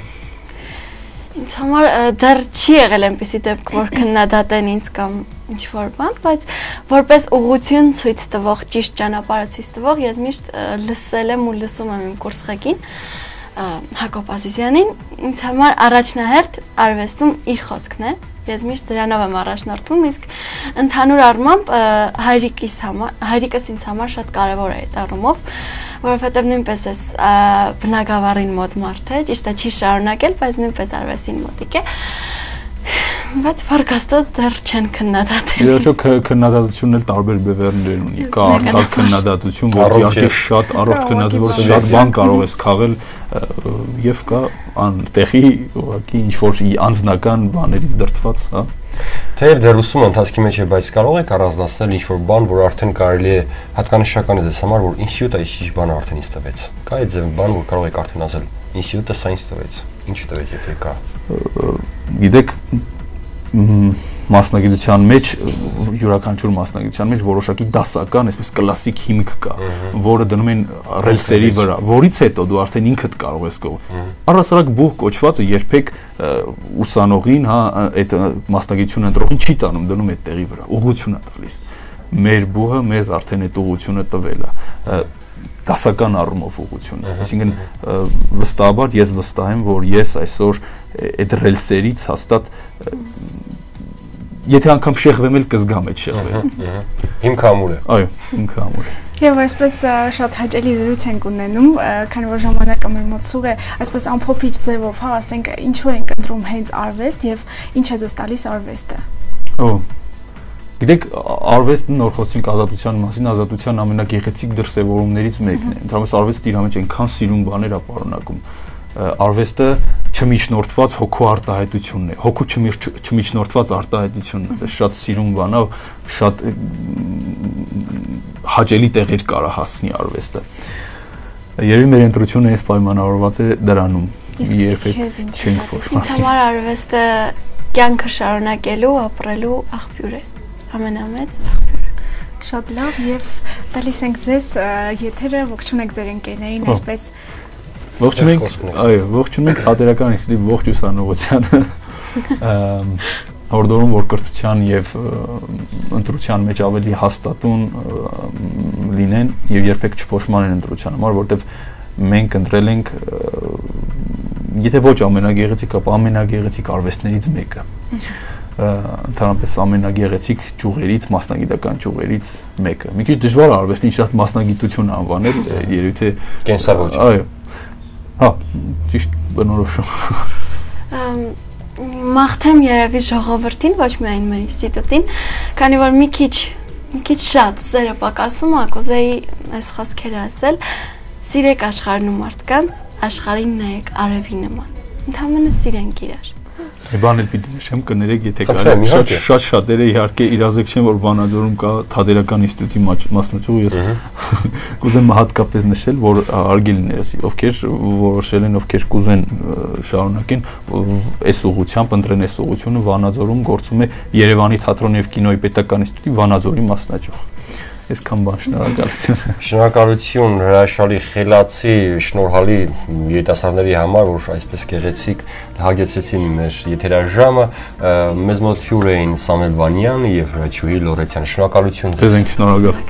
Ինձ համար դեռ չի եղել այնպիսի դեպք, որ քննադատեն ինձ կամ ինչ-որ բան, բայց որպես ուղղություն ցույց տվող, ճիշտ ճանապարհը ցույց տվող, ես միշտ լսել եմ ու լսում եմ իմ կուրսղեկին Հակոբ Ազիզյանին, ինձ համար առաջնահերթ արվեստում իր խոսքն է, ես միշտ դրանով եմ առաջնորդվում, իսկ ընդհանուր առմամբ հայրիկիս համար, հայրիկս ինձ համար շատ կարևոր է այդ առումով, որովհետև նույնպես էս բնակավարին մոտ մարդ է, ճիշտ է չի շարունակել, բայց նույնպես արվեստին մոտիկ է, բայց փառքաստոց դեռ չեն քննադատել։ Իրոք քննադատությունն էլ տարբեր բևեռներ ունի, կա արդար քննադատություն, որ իհարկե շատ առողջ քննադատություն, շատ բան կարող ես քաղել եւ կա անտեղի ուղղակի ինչ որ անձնական բաներից դրդված, հա։ Թեև դեռ ուսումը ընթացքի մեջ է, բայց կարող եք առանձնացնել ինչ որ բան, որ արդեն կարելի է հատկանշական է դες համար, որ ինստիտուտը այս ճիշտ բանը արդեն ինձ տվեց։ Կա այդ ձև բան, որ կարող եք արդեն ասել, ինստիտուտը սա ինձ տվեց։ Ինչ տվեց, եթե կա։ Գիտեք, մասնագիտության մեջ, յուրաքանչյուր մասնագիտության մեջ որոշակի դասական, այսպես կլասիկ հիմք կա, որը դնում են ռելսերի վրա, որից հետո դու արդեն ինքդ կարող ես գողել։ Առհասարակ բուհ կոչվածը երբեք ուսանողին, հա, այդ մասնագիտությունը ընտրողին չի տանում, դնում է տեղի վրա, ուղղություն է տալիս։ Մեր բուհը մեզ արդեն այդ ուղղությունը տվել է։ Դասական առումով ուղղություն։ Այսինքն վստահաբար ես վստահ եմ, որ ես այսօր այդ ռելսերից հաստատ եթե անգամ շեղվեմ էլ կզգամ այդ շեղվելը։ Հիմքը ամուր է։ Այո, հիմքը ամուր է։ Եվ այսպես շատ հաճելի զրույց ենք ունենում, քանի որ ժամանակը մեր մոտ սուղ է, այսպես ամփոփիչ ձևով, հա, ասենք, ինչու ենք ընտրում հենց արվեստ եւ ինչ է ձեզ տալիս արվեստը։ Օ Գիտեք, արվեստը նոր խոսենք ազատության մասին, ազատության ամենագեղեցիկ դրսևորումներից մեկն է։ Ընդհանրապես արվեստը իր մեջ այնքան սիրուն բաներ է պարունակում։ Արվեստը չմիջնորդված հոգու արտահայտությունն է, հոգու չմիջնորդված արտահայտությունն է, շատ սիրուն բան է, շատ հաճելի տեղեր կարա հասնի արվեստը։ Երևի մեր ընտրությունը այս պայմանավորված է դրանում։ Երբեք չենք խոսում։ Ինձ համար արվեստը կյանքը շարունակելու, ապրելու աղբյուր է, ամենամեծ աղբյուրը։ Շատ լավ, եւ տալիս ենք ձեզ եթերը, ողջունեք ձեր ընկերներին, այսպես Ողջունում ենք, այո, ողջունում ենք Թատերական ինստիտուտի ողջ ուսանողությանը, հորդորում, որ կրթության եւ ընտրության մեջ ավելի հաստատուն լինեն եւ երբեք չփոշմանեն ընտրության համար, որտեւ մենք ընտրել ենք, եթե ոչ ամենագեղեցիկ, ապա ամենագեղեցիկ արվեստներից մեկը։ Ընդհանրապես ամենագեղեցիկ ճյուղերից, մասնագիտական ճյուղերից մեկը։ Մի քիչ դժվար է արվեստին շատ մասնագիտություն անվանել, երևի թե կենսավոր։ Այո։ Հա, ճիշտ բնորոշում։ Մաղթեմ երևի ժողովրդին, ոչ միայն մեր ինստիտուտին, քանի որ մի քիչ, մի քիչ շատ սերը պակասում ա, կուզեի այս խոսքերը ասել, սիրեք աշխարհն ու մարդկանց, աշխարհին նայեք արևի նման։ Ընդհանրապես սիրենք իրար։ Բան էլ պիտի նշեմ, կներեք, եթե Խնդրեմ, կարելի շատ իհարկե։ շատ շատերը իհարկե իրազեկ չեն, որ Վանաձորում կա Թատերական ինստիտուտի մասնաճյուղ, ես կուզեմ հատկապես նշել, որ արգելիներս, ովքեր որոշել են, ովքեր կուզեն շարունակեն այս ուղղությամբ, ընտրեն այս ուղղությունը, Վանաձորում գործում է Երևանի թատրոնի եւ կինոյի պետական ինստիտուտի Վանաձորի մասնաճյուղ։ Այսքան բան, շնորհակալություն։ Շնորհակալություն հրաշալի խելացի, շնորհալի երիտասարդների համար, որ այսպես գեղեցիկ հագեցեցին մեր եթերաժամը, մեզ մոտ հյուր էին Սամվել Վանյանը եւ հրաչուհի Լորեցյանը։ Շնորհակալություն ձեզ։ Ձեզ ենք շնորհակալ։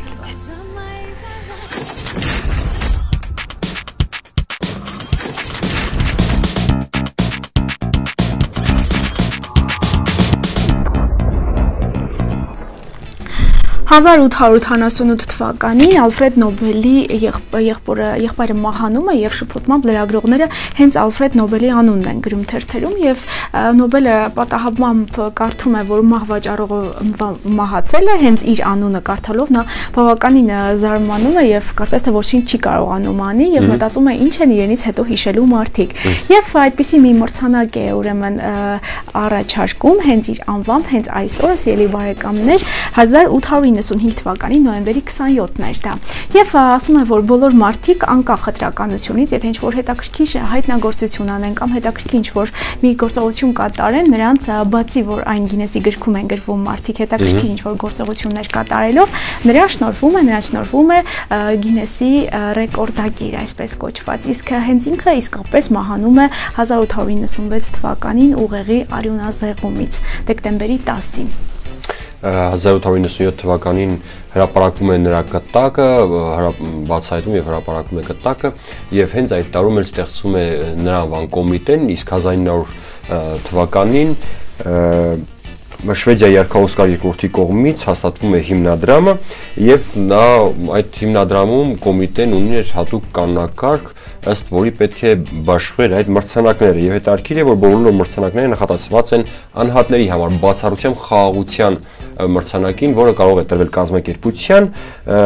հազար ութ հարյուր ութանասունութ թվականին Ալֆրեդ Նոբելի եղբորը եղբայրը մահանում է եւ շփոթմամբ լրագրողները հենց Ալֆրեդ Նոբելի անունն են գրում թերթերում եւ Նոբելը պատահաբամբ կարդում է, որ մահվաճառողը մահացել է, հենց իր անունը կարդալով նա բավականին զարմանում է եւ կարծես թե ոչինչ չի կարողանում անի եւ մտածում է ինչ են իրենից հետո հիշելու մարդիկ։ Եվ այդպիսի մի մրցանակ է ուրեմն առաջարկում հենց իր անվամբ, հենց այսօր, սիրելի բարեկամներ, հազար ութ հարյուր իննսունհինգ թվականի նոյեմբերի քսանյոթն էր դա։ Եվ ասում է, որ բոլոր մարդիկ անկախ խտրականությունից, եթե ինչ-որ հետաքրքիր հայտնագործություն անեն կամ հետաքրքիր ինչ-որ մի գործողություն կատարեն, նրանց բացի որ այն Գինեսի գրքում են գրվում մարդիկ հետաքրքիր ինչ-որ գործողություններ կատարելով, նրանց շնորհվում է, նրանց շնորհվում է Գինեսի ռեկորդագիր, այսպես կոչված։ Իսկ հենց ինքը իսկապես մահանում է հազար ութ հարյուր իննսունվեց թվականին ուղեղի արյունազեղումից, դեկտեմբերի տասին։ հազար ութ հարյուր իննսունյոթ թվականին հրապարակվում է նրա կտակը, բացահայտվում եւ հրապարակվում է կտակը եւ հենց այդ տարում էլ ստեղծվում է նրա անվան կոմիտեն, իսկ հազար ինը հարյուր թվականին Շվեդիայի Արքայոսկար երկրորդի կողմից հաստատվում է հիմնադրամը եւ նա այդ հիմնադրամում կոմիտեն ունի իր հատուկ կանոնակարգ, ըստ որի պետք է բաշխվեր այդ մրցանակները եւ հետաքրքիր է, որ բոլոր մրցանակները նախատեսված են անհատների համար, բացառությամբ խաղաղության մրցանակին, որը կարող է տրվել կազմակերպության,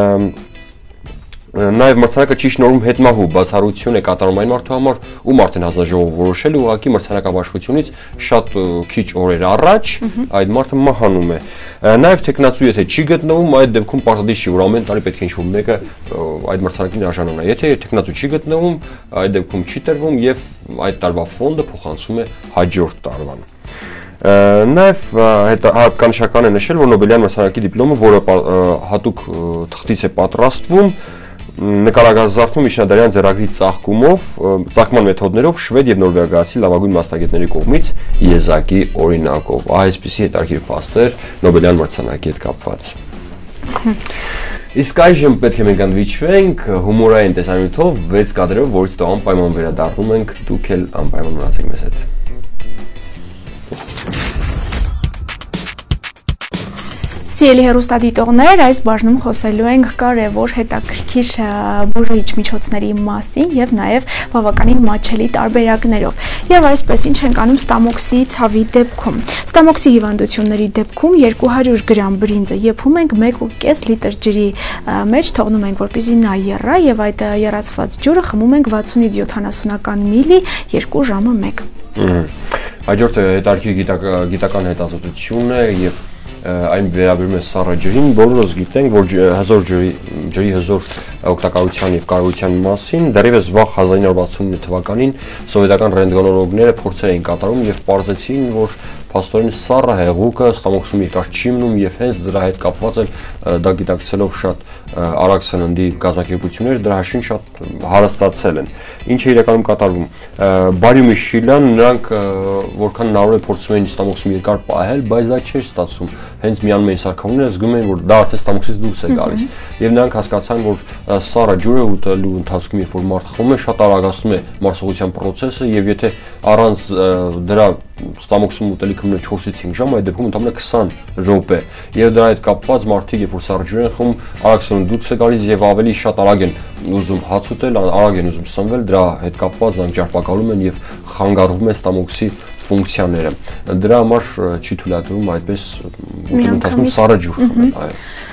Նաև մրցանակը չի շնորհում հետմահու բացառություն է կատարում այն մարդու համար, ում արդեն հանձնաժողովը որոշել է ուղղակի մրցանակաբաշխությունից շատ քիչ օրեր առաջ այդ մարդը մահանում է։ Նաև տեխնացու եթե չի գտնվում, այդ դեպքում պարտադիր չի, որ ամեն տարի պետք է ինչ-որ մեկը այդ մրցանակին արժանանա։ Եթե տեխնացու չի գտնվում, այդ դեպքում չի տրվում եւ այդ տարվա ֆոնդը փոխանցվում է հաջորդ տարվան։ Նաև հատկանշական է նշել, որ Նոբելյան մրցանակի դիպլոմը, որը հատուկ թղթից է պատրաստվում, նկարազարդվում միջնադարյան ձեռագրի ծաղկումով, ծաղկման մեթոդներով շվեդ եւ նորվեգացի լավագույն մասնագետների կողմից եզակի օրինակով։ Այսպիսի հետաքրքիր փաստեր Նոբելյան մրցանակի հետ կապված։ Իսկ այժմ պետք է մենք ընդվիճվենք հումորային տեսանյութով վեց կադրերով, որից հետո անպայման վերադառնում ենք, դուք էլ անպայման մնացեք մեզ հետ։ Սիրելի հեռուստադիտողներ, այս բաժնում խոսելու ենք կարևոր հետաքրքիր բուժիչ միջոցների մասին եւ նաեւ բավականին մատչելի տարբերակներով։ Եվ այսպես ինչ ենք անում ստամոքսի ցավի դեպքում։ Ստամոքսի հիվանդությունների դեպքում երկու հարյուր գրամ բրինձը եփում ենք մեկ ու կես լիտր ջրի մեջ, թողնում ենք որպեսզի նա եռա եւ այդ եռացված ջուրը խմում ենք վաթսունից յոթանասունական միլի երկու ժամը մեկ։ Հաջորդը հետաքրքիր գիտական հետազոտություն է եւ այն վերաբերում է սառը ջրին, բոլորս գիտենք, որ հզոր ջրի ջրի հզոր օգտակարության եւ կարողության մասին դեռևս վաղ հազար ինը հարյուր վաթսունինը թվականին սովետական ռենտգենոլոգները փորձեր էին կատարում եւ պարզեցին, որ փաստորեն սառը հեղուկը ստամոքսում երկար չի մնում եւ հենց դրա հետ կապված էլ դա գիտակցելով շատ արագ սննդի կազմակերպությունները դրա հաշվին շատ հարստացել են։ Ինչ է իրականում կատարվում։ Բարիումի շիլան նրանք որքան հնարավոր է փորձում էին ստամոքսում երկար պահել, բայց դա չէր ստացվում։ Հենց միանում էին սարքավորները, զգում էին, որ դա արդեն ստամոքսից դուրս է գալիս։ Եվ նրանք հասկացան, որ սառը ջուրը ուտելու ընթացքում, երբ որ մարդը խմում է, շատ արագացնում է մարսողության process-ը եւ եթե առանց դրա ստամոքսում ուտելիքը մնում է չորսից հինգ ժամ, այդ դեպքում ընդհանրապես քսան րոպե։ Եվ դրա հետ կապված մարդիկ, երբ որ սառը ջուր են խմում, արագ սնունդ դուրս է գալիս եւ ավելի շատ արագ են ուզում հաց ուտել, արագ են ուզում սնվել, դրա հետ կապված նրանք ջարդակալում են եւ խանգարվում է ստամոքսի ֆունկցիաները։ Դրա համար չի թույլատրվում այդպես ուտելու ընթացքում սառը ջուր խմել, այո։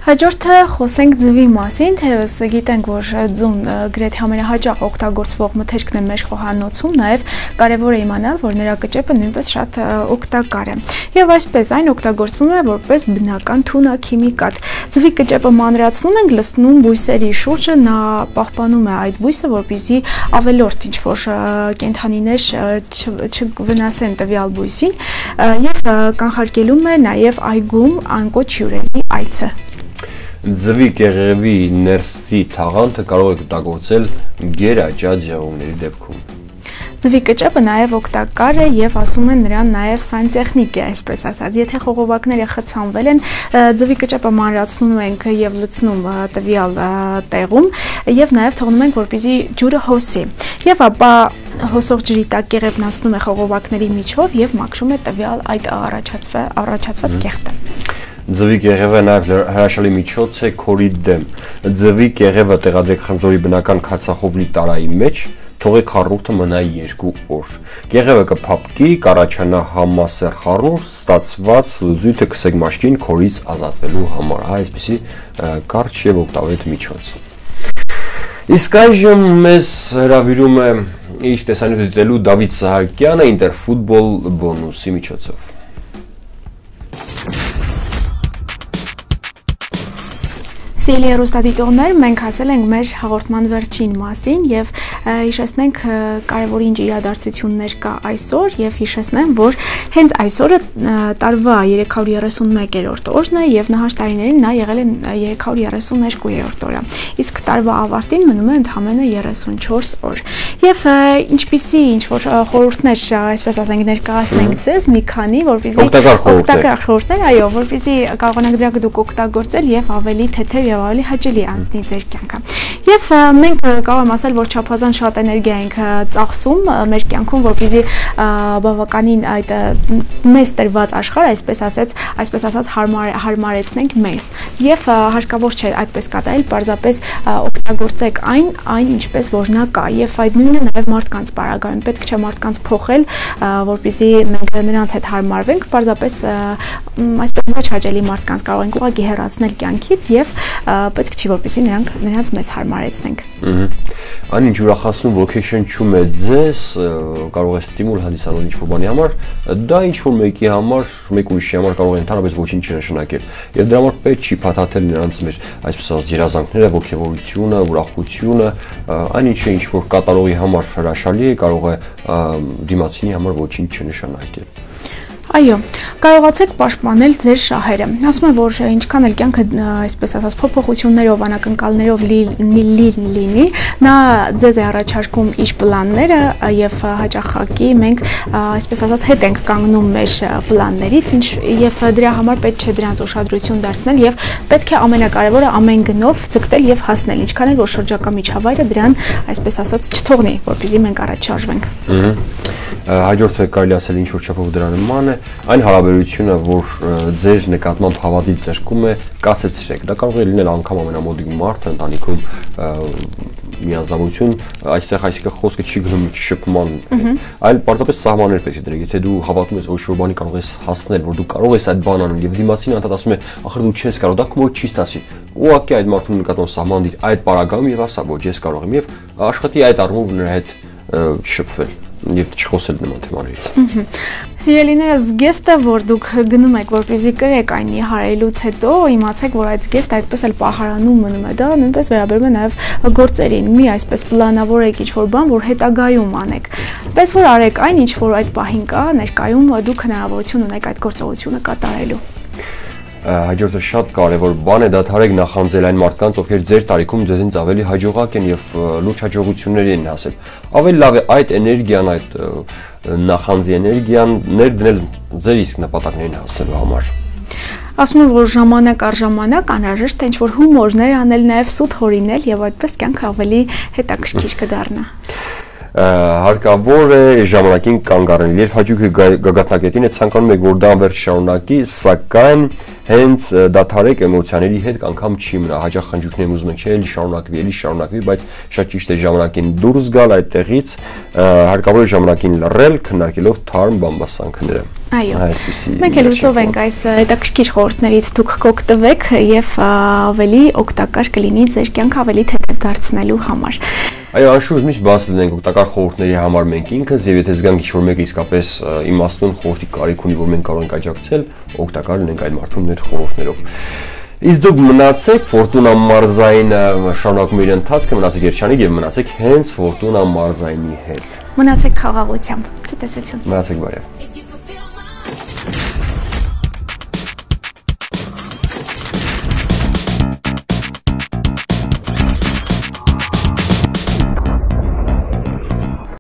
Հաջորդը խոսենք ձվի մասին, թեևս գիտենք, որ ձուն գրեթե ամենահաճախ օգտագործվող մթերքն է մեր խոհանոցում, նաև կարևոր է իմանալ, որ նրա կճեպը նույնպես շատ օգտակար է։ Եվ այսպես այն օգտագործվում է որպես բնական թունաքիմիկատ։ Ձվի կճեպը մանրացնում ենք, լցնում բույսերի շուրջը, նա պահպանում է այդ բույսը, որպեսզի ավելորդ ինչ-որ կենդանիներ չվնասեն տվյալ բույսին, եւ կանխարգելում է նաև այգում անկոչ հյուրերի այցը։ Ձվի կեղևի ներսի թաղանթը կարող է օգտագործել գերաճած եղունգների դեպքում։ Ձվի կճեպը նաև օգտակար է եւ ասում են նրան նաև սանիտեխնիկ է, այսպես ասած։ Եթե խողովակները խցանվել են, ձվի կճեպը մանրացնում ենք եւ լցնում տվյալ տեղում եւ նաև թողնում ենք, որպեսզի ջուրը հոսի։ Եվ ապա հոսող ջրի տակ կեղևնացնում է խողովակների միջով եւ մաքրում է տվյալ այդ առաջացված կեղտը։ Ձվի կեղևը նաև հրաշալի միջոց է քորի դեմ։ Ձվի կեղևը տեղադրեք խնձորի բնական քացախովլի տարայի մեջ, թողեք խառնուրդը մնա երկու օր։ Կեղևը կփափկի, կառաջանա համասեռ խառնուրդ, ստացված զույգը կսեք մաշկին քորից ազատվելու համար։ Հա, այսպեսի կարճ եւ օգտավետ միջոց։ Իսկ այժմ մեզ հրավիրում է իր տեսանյութը դիտելու Դավիթ Սահակյանը Ինտերֆուտբոլ բոնուսի միջոցով։ Սիրելի հեռուստադիտողներ, մենք հասել ենք մեր հաղորդման վերջին մասին եւ հիշեցնենք կարևոր ինչ իրադարձություններ կա այսօր եւ հիշեցնեմ, որ հենց այսօրը տարվա երեք հարյուր երեսունմեկերորդ օրն է եւ նահար տարիներին նա եղել է երեք հարյուր երեսուններկուերորդ օրը։ Իսկ տարվա ավարտին մնում է ընդամենը երեսունչորս օր։ Եվ ինչպիսի ինչ որ խորհուրդներ, այսպես ասենք, ներկայացնենք ձեզ մի քանի, որպեսզի օգտակար խորհուրդներ, այո, որպեսզի կարողանաք դրանք դուք օգտագործել եւ ավելի թեթև եւ ավելի հաճելի անցնի ձեր կյանքը։ Եվ մենք կարող եմ ասել, որ չափազանց շատ էներգիա ենք ծախսում մեր կյանքում, որպեսզի բավականին այդ մեզ տրված աշխարհ, այսպես ասած, այսպես ասած հարմար հարմարեցնենք մեզ։ Եվ հարկավոր չէ այդպես կատարել, պարզապես օգտագործեք այն, այն ինչպես որ նա կա։ Եվ այդ նույնը նաև մարդկանց պարագայում պետք չէ մարդկանց փոխել, որպեսզի մենք նրանց հետ հարմարվենք, պարզապես այսպես ոչ հաճելի մարդկանց կարող ենք ուղղակի հեռացնել կյանքից եւ պետք չի որպեսզի նրանք նրանց մեզ հարմարեցնենք։ Այն ինչ ուրախացնում ոգեշնչում է ձեզ, կարող է ստիմուլ հանդիսանալ ինչ-որ բանի համար, դա ինչ-որ մեկի համար, մեկ ուրիշի համար կարող է ընդհանրապես ոչինչ չնշանակել։ Եվ դրա համար պետք չի փաթաթել նրանց մեր, այսպես ասած, երազանքները, ոգևորությունը, ուրախությունը, այն ինչը ինչ-որ կատարողի համար հրաշալի է, կարող է դիմացինի համար ոչինչ չնշանակել։ Այո, կարողացեք պաշտպանել ձեր շահերը։ Ասում եմ, որ ինչքան էլ կյանքը, այսպես ասած, փոփոխություններով, անակնկալներով լինի, նա ձեզ է առաջարկում իր պլանները եւ հաճախակի մենք, այսպես ասած, հետ ենք կանգնում մեր պլաններից, ինչ եւ դրա համար պետք չէ դրանց ուշադրություն դարձնել եւ պետք է ամենակարևորը ամեն գնով ձգտել եւ հասնել, ինչքան էլ որ շրջակա միջավայրը դրան, այսպես ասած, չթողնի, որպեսզի մենք առաջ շարժվենք։ Հաջորդը կարելի ասել ինչ որ չափով դրա նման է, այն հարաբերությունը, որ ձեր նկատմամբ հավատից զրկում է, կասեցրեք։ Դա կարող է լինել անգամ ամենամոդիկ մարդը ընտանիքում միանձնավորություն, այստեղ այսինքն խոսքը չի գնում շփման, այլ պարզապես սահմաններ պետք է դրեք։ Եթե դու հավատում ես, որ ինչ-որ բանի կարող ես հասնել, որ դու կարող ես այդ բանը անել, եւ դիմացինը անդադ ասում է, ախր դու չես կարող, դա քո մոտ չի ստացի։ Ուղղակի այդ մարդու նկատմամբ սահման դիր այդ պարագայում եւ ասա, ոչ ես կարող եմ եւ աշխատի այդ առումով նրա հետ շփվել եւ չխոսել նման թեմաներից։ Սիրելիներս, զգեստը, որ դուք գնում եք, որպեսզի կրեք այն հարելուց հետո, իմացեք, որ այդ զգեստը այդպես էլ պահարանում մնում է, դա նույնպես վերաբերում է նաեւ գործերին։ Մի այսպես պլանավորեք ինչ-որ բան, որ հետագայում անեք։ Պես որ արեք այն, ինչ որ այդ պահին կա, ներկայում դուք հնարավորություն ունեք այդ գործողությունը կատարելու։ Հաջորդը շատ կարևոր բան է դադարեք նախանձել այն մարդկանց, ովքեր ձեր տարիքում ձեզնից ավելի հաջողակ են եւ լուրջ հաջողությունների են հասել։ Ավելի լավ է այդ էներգիան, այդ նախանձի էներգիան ներդնել ձեր իսկ նպատակներին հասնելու համար։ Ասում եմ, որ ժամանակ առ ժամանակ անհրաժեշտ է ինչ-որ հումորներ անել, նաեւ սուտ հորինել եւ այդպես կյանքը ավելի հետաքրքիր կդառնա։ հարկավոր է ժամանակին կանգ առնել։ Երբ հաճույքը գագաթնակետին է, ցանկանում եք, որ դա անverջ շարունակի, սակայն հենց դադարեք էմոցիաների հետ անգամ չի մնա։ Հաճախ խնջույքներում ուզում եք չէ, էլի շարունակվի, էլի շարունակվի, բայց շատ ճիշտ է ժամանակին դուրս գալ այդտեղից, հարկավոր է ժամանակին լռել, քննարկելով թարմ բամբասանքները։ Այո։ Մենք էլ հուսով ենք այս հետաքրքիր խորհուրդներից դուք կօգտվեք եւ ավելի օգտակար կլինի ձեր կյանքը ավելի թեթև դարձնելու համար։ Այո, անշուշտ միշտ բաց լինենք օգտակար խորհուրդների համար մենք ինքս եւ եթե զգանք ինչ-որ մեկը իսկապես իմաստուն խորհրդի կարիք ունի, որ մենք կարող ենք աջակցել, օգտակար լինենք այդ մարդուն մեր խորհուրդներով։ Իսկ դուք մնացեք Ֆորտունա մարզայինը շարունակում իր ընթացքը, մնացեք երջանիկ եւ մնացեք հենց Ֆորտունա մարզայինի հետ։ Մնացեք խաղաղությամբ։ Ցտեսություն։ Մնացեք բարև։